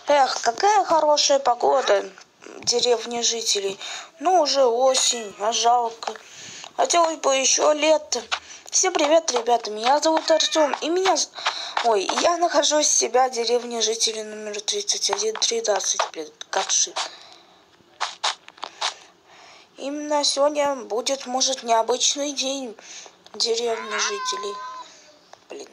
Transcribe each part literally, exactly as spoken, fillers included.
Эх, какая хорошая погода в деревне жителей. Ну, уже осень, а жалко. Хотелось бы еще лето. Всем привет, ребята, меня зовут Артем, и меня... Ой, я нахожусь в себя в деревне жителей номер тридцать один тринадцать, блин, как же. Именно сегодня будет, может, необычный день в деревне жителей. Блин.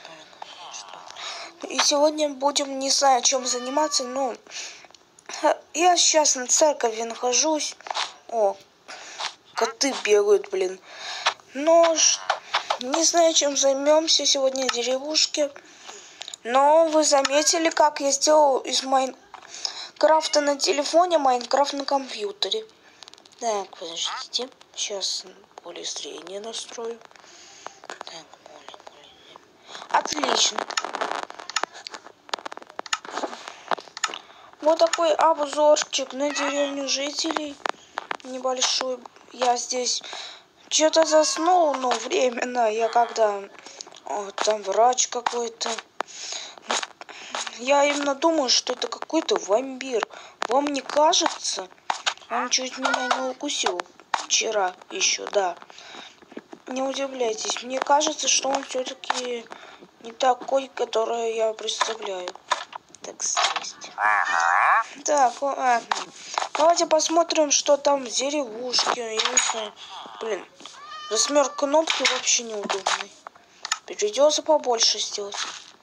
И сегодня будем, не знаю, чем заниматься, но... Я сейчас на церкви нахожусь. О, коты бегают, блин. Но не знаю, чем займемся сегодня в деревушке. Но вы заметили, как я сделал из Майнкрафта на телефоне Майнкрафт на компьютере. Так, подождите. Сейчас поле зрения настрою. Так, поле, поле. Отлично. Вот такой обзорчик на деревню жителей. Небольшой. Я здесь что-то заснул, но временно. Я когда... О, там врач какой-то. Я именно думаю, что это какой-то вампир. Вам не кажется? Он чуть меня не укусил вчера еще, да. Не удивляйтесь. Мне кажется, что он все-таки не такой, который я представляю. Так, слезть. Так, ладно. Давайте посмотрим, что там в деревушке. Я не знаю. Блин, размер кнопки вообще неудобный. Придется побольше сделать.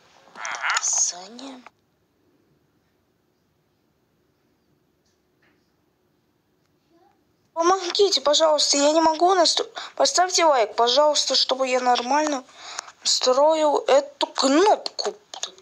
Саня. Помогите, пожалуйста, я не могу настроить. Поставьте лайк, пожалуйста, чтобы я нормально настроил эту кнопку.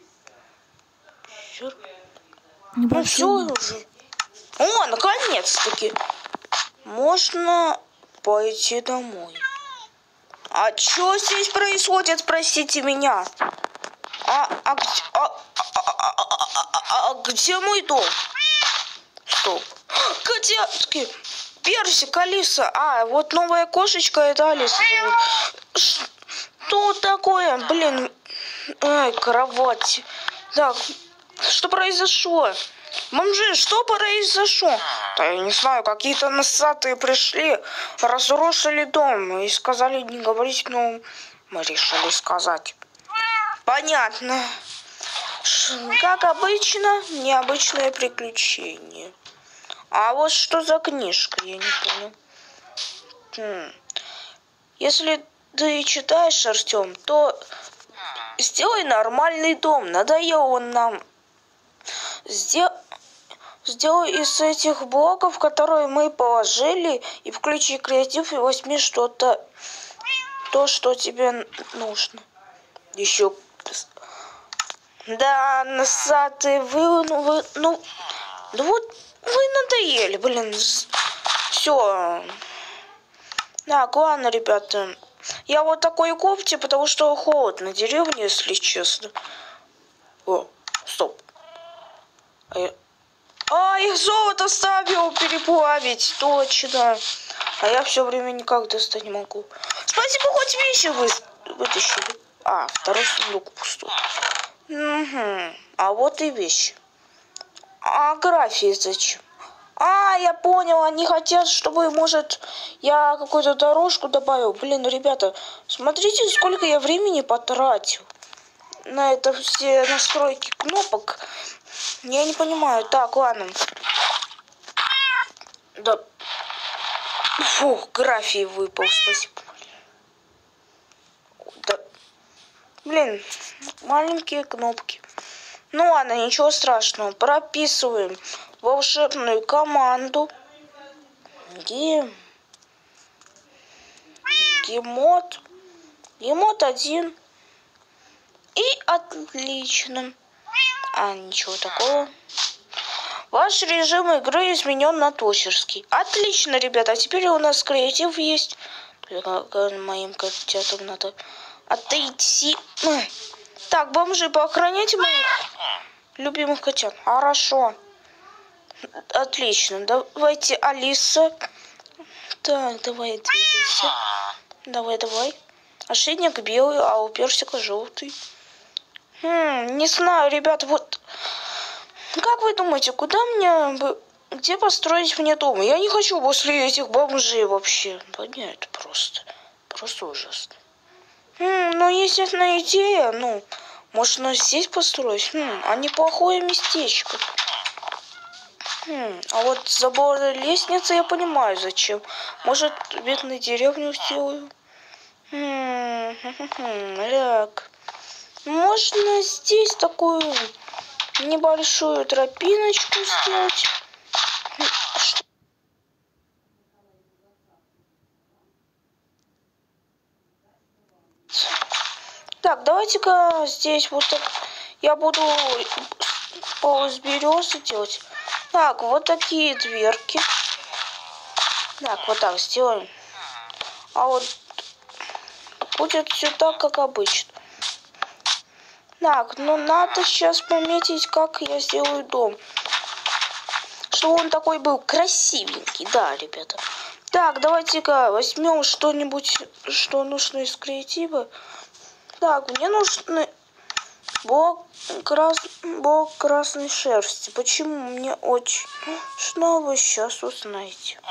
Ну все уже. О, наконец-таки. Можно пойти домой. А что здесь происходит, спросите меня. А, а, а, а, а, а, а где мой дом? Стоп. Котятки. Персик, Алиса. А, вот новая кошечка, это Алиса зовут. Что такое? Блин. Ай, кровать. Так, что произошло? Бомжи, что произошло? Да я не знаю, какие-то носатые пришли, разрушили дом и сказали не говорить, но мы решили сказать. Понятно. Как обычно, необычное приключение. А вот что за книжка, я не понял. Хм. Если ты читаешь, Артем, то сделай нормальный дом. Надоел он нам. Сдел... Сделай из этих блоков, которые мы положили, и включи креатив, и возьми что-то, то, что тебе нужно. Еще. Да, носатые, вы, ну, вы, ну, да вот, вы надоели, блин. Все. Так, ладно, ребята. Я вот такой кофте, потому что холодно в деревне, если честно. О, стоп. А я... А, я золото ставил переплавить, точно. А я все время никак достать не могу. Спасибо, хоть вещи вы... вытащили. А, второй сундук пустой. Угу. А вот и вещи. А графии зачем? А, я понял, они хотят, чтобы, может, я какую-то дорожку добавил. Блин, ребята, смотрите, сколько я времени потратил на это все настройки кнопок. Я не понимаю. Так, ладно. Да. Фух, графий выпал, спасибо. Да. Блин, маленькие кнопки. Ну ладно, ничего страшного. Прописываем волшебную команду. Гем. Гемод. Гемод один. И отлично. А, ничего такого. Ваш режим игры изменен на творческий. Отлично, ребята. А теперь у нас креатив есть. Только моим котятам надо отойти. Так, бомжи, поохраняйте моих любимых котят. Хорошо. Отлично. Давайте, Алиса. Так, давай, двигайся. Давай, давай. Ошейник белый, а у персика желтый. Хм, не знаю, ребят, вот Как вы думаете, куда мне... Где построить мне дом? Я не хочу после этих бомжей вообще. Да нет, это просто... Просто ужасно. М, ну, есть одна идея. Ну, можно здесь построить. М, а неплохое местечко. Хм, а вот забор лестницы я понимаю зачем. Может, бедную деревню сделаю? Хм, хм, хм, так. Можно здесь такую небольшую тропиночку сделать. Так, давайте-ка здесь вот так. Я буду из березы делать. Так, вот такие дверки. Так, вот так сделаем. А вот будет все так, как обычно. Так, ну надо сейчас пометить, как я сделаю дом. Чтобы он такой был красивенький, да, ребята. Так, давайте-ка возьмем что-нибудь, что нужно из креатива. Так, мне нужны блок, крас... блок красной шерсти. Почему мне очень... Что вы сейчас узнаете?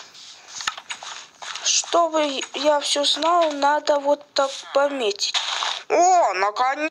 Чтобы я все знал, надо вот так пометить. О, наконец!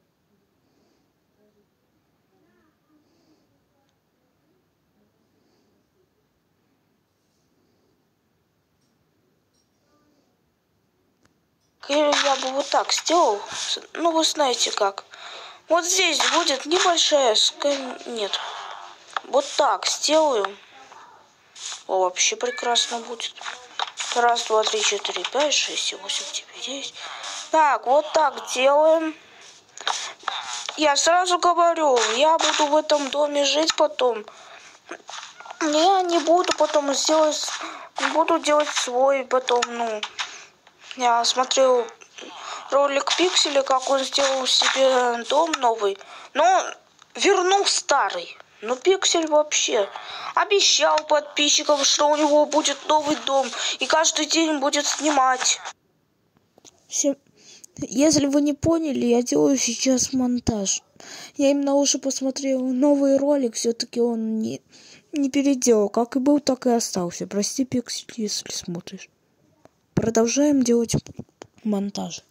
Я бы вот так сделал. Ну, вы знаете как. Вот здесь будет небольшая скан... Нет. Вот так сделаю. О, вообще прекрасно будет. Раз, два, три, четыре, пять, шесть, семь, восемь, девять, десять. Так, вот так делаем. Я сразу говорю, я буду в этом доме жить потом. Я не буду потом сделать... Буду делать свой потом, ну... Я смотрел ролик Пикселя, как он сделал себе дом новый. Но вернул старый. Ну, Пиксель вообще обещал подписчикам, что у него будет новый дом. И каждый день будет снимать. Если вы не поняли, я делаю сейчас монтаж. Я именно уже посмотрел новый ролик. Все-таки он не, не переделал. Как и был, так и остался. Прости, Пиксель, если смотришь. Продолжаем делать монтаж.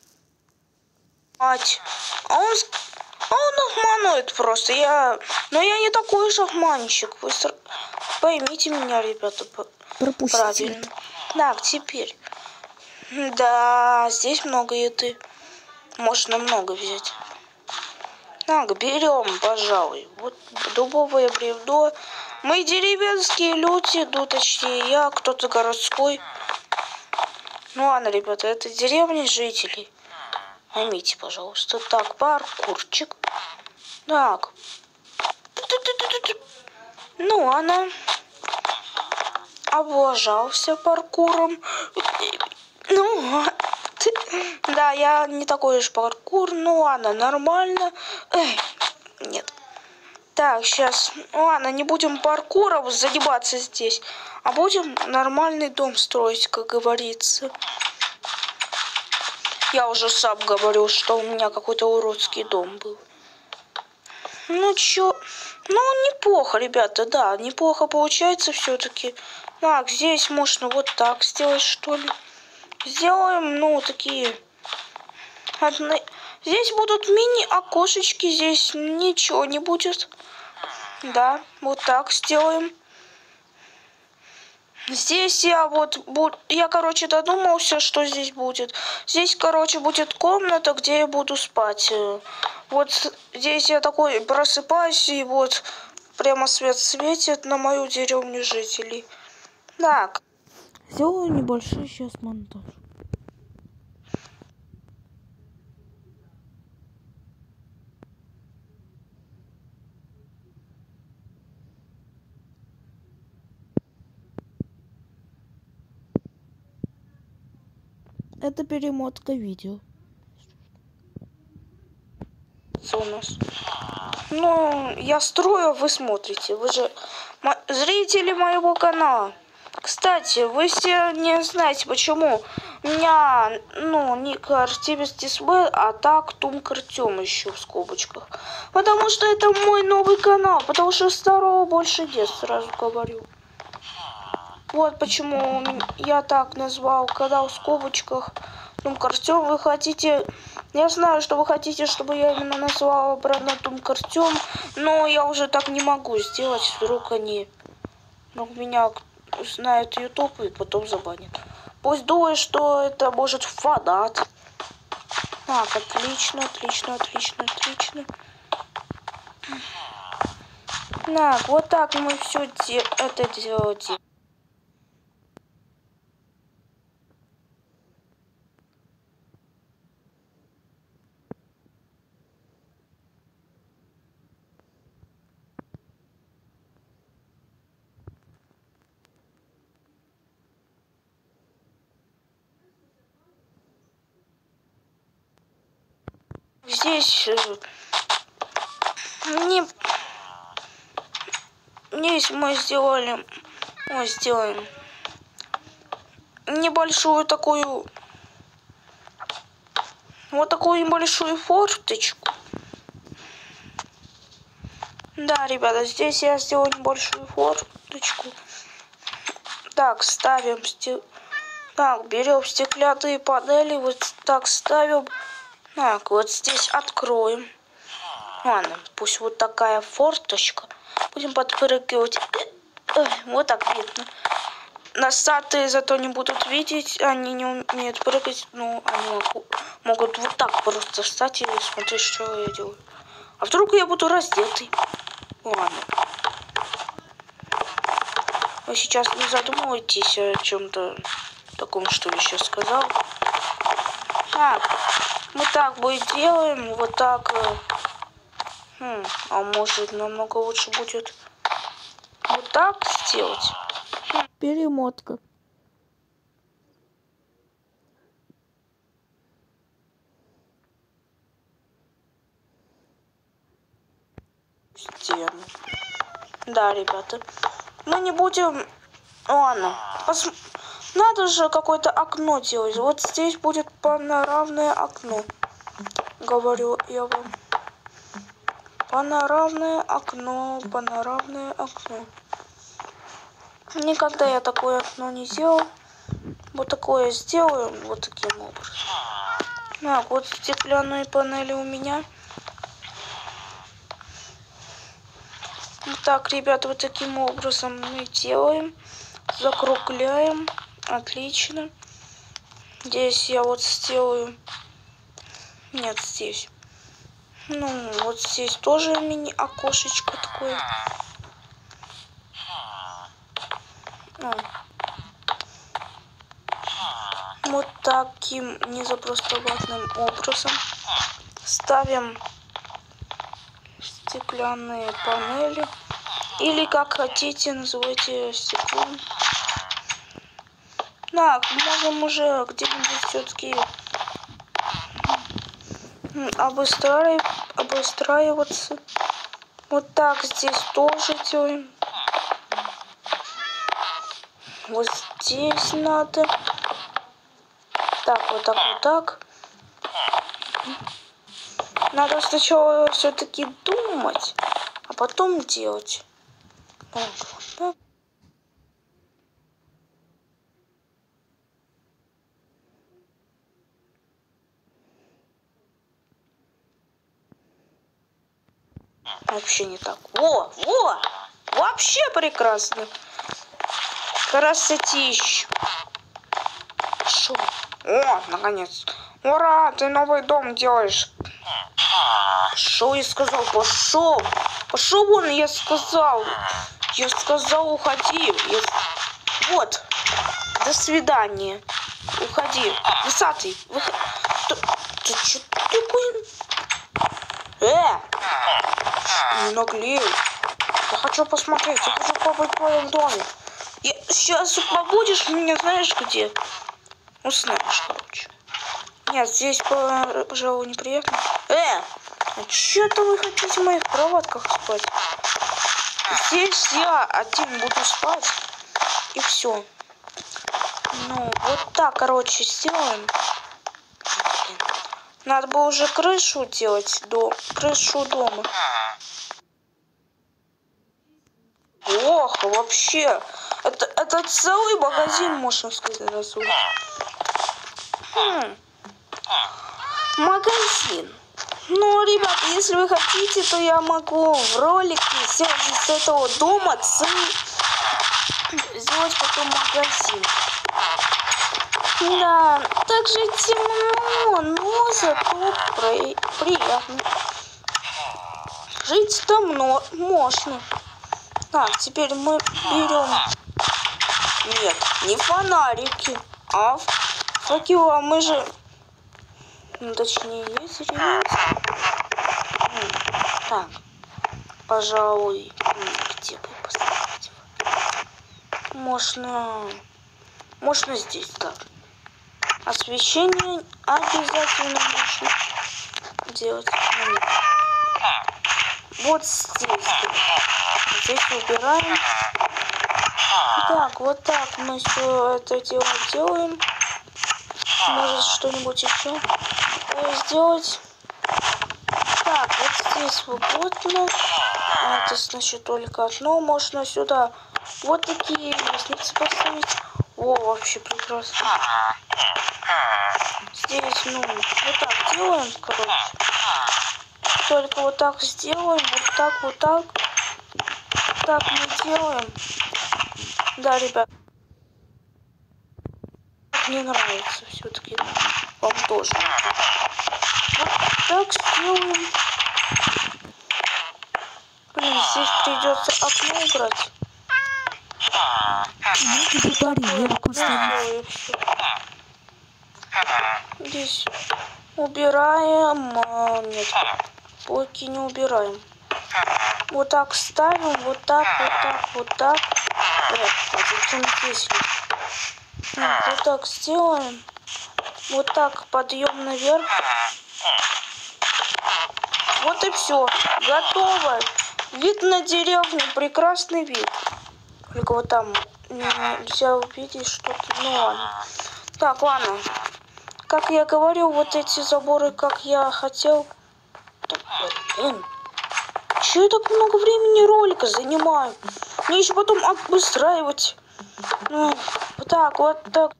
Мать. А он, а он обманывает просто. Я, но я не такой же обманщик. Вы ср... поймите меня, ребята, пропустите. Правильно. Так, теперь. Да, здесь много еды. Можно много взять. Так, берем, пожалуй. Вот дубовое бревно. Мы деревенские люди, ну точнее я, кто-то городской. Ну ладно, ребята, это деревня жителей. Поймите, пожалуйста. Так, паркурчик. Так. Ну, она облажался паркуром. Ну, да, я не такой же паркур. Ну ладно, нормально. Эй, нет. Так, сейчас. Ладно, не будем паркуром заниматься здесь. А будем нормальный дом строить, как говорится. Я уже сам говорил, что у меня какой-то уродский дом был. Ну чё? Ну, неплохо, ребята, да, неплохо получается все-таки. Так, здесь можно вот так сделать, что ли. Сделаем, ну, такие... Одни... Здесь будут мини-окошечки, здесь ничего не будет. Да, вот так сделаем. Здесь я вот... Буд... Я, короче, додумался, что здесь будет. Здесь, короче, будет комната, где я буду спать. Вот здесь я такой просыпаюсь, и вот прямо свет светит на мою деревню жителей. Так. Сделаю небольшой сейчас монтаж. Это перемотка видео. У нас. Ну, я строю, вы смотрите. Вы же зрители моего канала. Кстати, вы все не знаете, почему у меня, ну, ник Артемис Дисбел, а так Тумк Артем еще в скобочках. Потому что это мой новый канал, потому что старого больше нет, сразу говорю. Вот почему я так назвал канал в скобочках Тумк Артем. Вы хотите... Я знаю, что вы хотите, чтобы я именно назвала обратно Тумк Артем, но я уже так не могу сделать, вдруг они... Ну, меня знает YouTube и потом забанит. Пусть думает, что это может фанат. Так, отлично, отлично, отлично, отлично. Так, вот так мы все де это делаем. Здесь не здесь мы сделали, мы сделаем небольшую такую, вот такую небольшую форточку. Да, ребята, здесь я сделал небольшую форточку. Так, ставим стек... Так, берем стеклянные панели, вот так ставим. Так, вот здесь откроем. Ладно, пусть вот такая форточка. Будем подпрыгивать. Вот так видно. Носатые зато не будут видеть. Они не умеют прыгать. Ну, они могут вот так просто встать и смотреть, что я делаю. А вдруг я буду раздетый? Ладно. Вы сейчас не задумывайтесь о чем-то таком, что я сейчас сказал. Так, мы так бы делаем. Вот так. Хм, а может намного лучше будет вот так сделать? Хм. Перемотка. Стену. Да, ребята. Мы не будем... Ладно. Пос... Надо же какое-то окно делать. Вот здесь будет панорамное окно. Говорю я вам. Панорамное окно, панорамное окно. Никогда я такое окно не делал. Вот такое сделаю, вот таким образом. Так, вот стеклянные панели у меня. Вот так, ребята, вот таким образом мы делаем. Закругляем. Отлично. Здесь я вот сделаю... Нет, здесь. Ну, вот здесь тоже мини-окошечко такое. Ну. Вот таким незапростоватным образом ставим стеклянные панели. Или как хотите, называйте стеклом. Так, можем уже где-нибудь все-таки обустраив... обустраиваться. Вот так здесь тоже делаем. Вот здесь надо. Так, вот так, вот так. Надо сначала все-таки думать, а потом делать. Вот, вот так. Вообще не так. Во, во! Вообще прекрасно. Красотища. Шо? О, наконец. Ура, ты новый дом делаешь. Шо я сказал? Пошел. Пошел вон, я сказал. Я сказал, уходи. Я... Вот. До свидания. Уходи. Высатый. Выход... Ты, ты что такой? Э! Не наглей. Я хочу посмотреть. Я хочу побыть в твоем доме. Я... Сейчас побудешь меня, знаешь где? Ну, знаешь, короче. Нет, здесь, пожалуй, неприятно. Э! А что-то вы хотите в моих кроватках спать? Здесь я один буду спать. и все. Ну, вот так, короче, сделаем. Надо бы уже крышу делать, до крышу дома. Ох, вообще, это, это целый магазин, можно сказать, разумно. Хм. Магазин. Ну, ребята, если вы хотите, то я могу в ролике сделать из этого дома целый, сделать потом магазин. Да, также темно, но зато при... приятно. Жить там можно. Так, теперь мы берем... Нет, не фонарики, а факела. Мы же... Ну, точнее, есть или есть? Так, пожалуй, где бы поставить? Можно... Можно здесь, так. Освещение обязательно нужно делать. Вот здесь. Здесь убираем. Так, вот так мы все это дело делаем. Может что-нибудь еще сделать. Так, вот здесь свободно. Это значит только одно. Можно сюда вот такие лестницы поставить. О, вообще прекрасно. Здесь, ну, вот так делаем, короче. Только вот так сделаем, вот так, вот так. Так мы делаем. Да, ребят. Мне нравится все-таки. Вам тоже. Вот так сделаем. Блин, здесь придется окно убрать. Здесь убираем. А, нет, блоки не убираем. Вот так ставим, вот так, вот так, вот так. А зачем здесь? Вот так сделаем. Вот так подъем наверх. Вот и все. Готово. Вид на деревню. Прекрасный вид. Только вот там нельзя увидеть что-то. Ну ладно. Так, ладно. Как я говорил, вот эти заборы, как я хотел. Так, блин. Че я так много времени ролика занимаю? Мне еще потом обустраивать. Ну, вот так, вот так.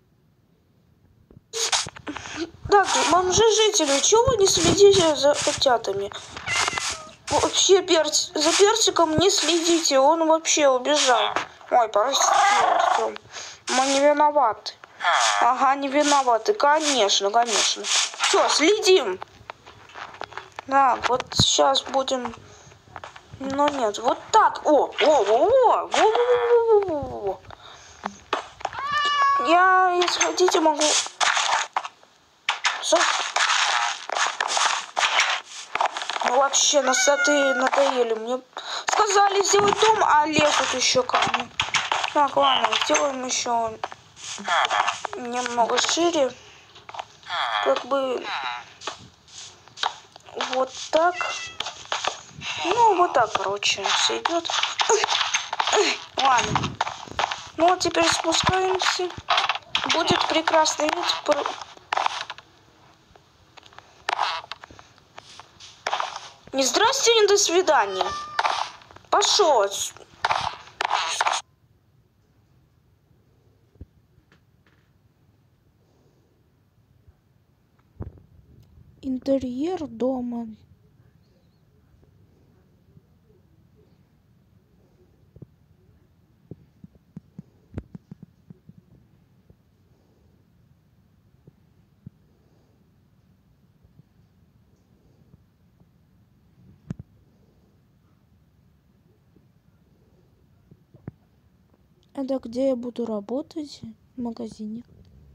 Так, бомжи жители, чего вы не следите за котятами? Вообще перц... за персиком не следите, он вообще убежал. Ой, прости, Артем. Мы не виноваты. Ага, не виноваты, конечно, конечно. Все, следим. Да, вот сейчас будем... Ну нет, вот так. О, о, о, о, о, о, о. Я, если хотите, могу... Все. Ну вообще, носатые надоели. Мне сказали сделать дом, а лезут еще ко мне. Так, ладно, сделаем еще немного шире. Как бы вот так. Ну, вот так, короче, все идет. Ладно. Ну, вот теперь спускаемся. Будет прекрасный вид. Не здрасте, не до свидания. Пошел. Интерьер дома. Это где я буду работать? В магазине.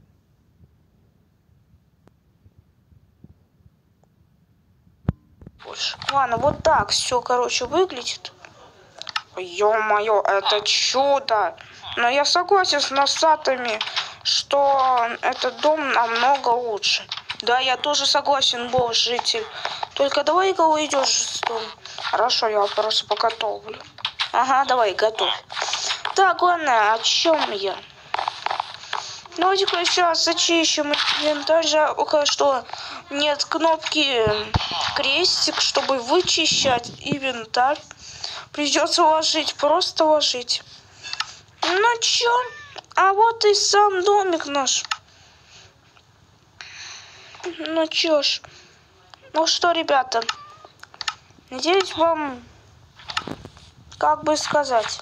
Больше. Ладно, вот так все, короче, выглядит. Ё-моё, это чудо! Но я согласен с носатыми, что этот дом намного лучше. Да, я тоже согласен был, житель. Только давай-ка уйдешь с дома. Хорошо, я просто поготовлю. Ага, давай, готов. Так, ладно, о чем я? Ну-ка сейчас зачищем инвентарь, жалко, что нет кнопки крестик, чтобы вычищать инвентарь. Придется ложить, просто ложить. Ну чё? А вот и сам домик наш. Ну чё ж. Ну что, ребята. Надеюсь, вам, как бы сказать...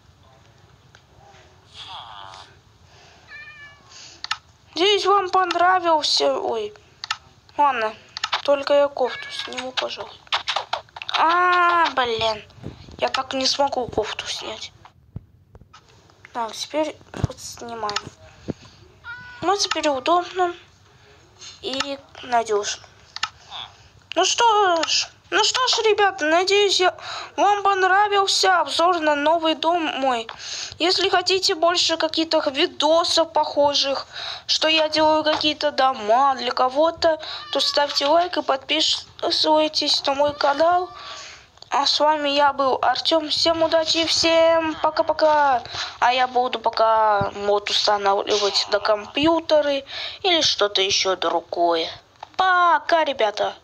Надеюсь, вам понравился... Ой. Ладно. Только я кофту сниму, пожалуйста. А, блин. Я так не смогу кофту снять. Так, теперь вот снимаем. Ну, теперь удобно и надежно. Ну что ж, ну что ж, ребята, надеюсь, я... вам понравился обзор на новый дом мой. Если хотите больше каких-то видосов похожих, что я делаю какие-то дома для кого-то, то ставьте лайк и подписывайтесь на мой канал. А с вами я был Артем. Всем удачи и всем пока-пока. А я буду пока мод устанавливать на компьютеры или что-то еще другое. Пока, ребята.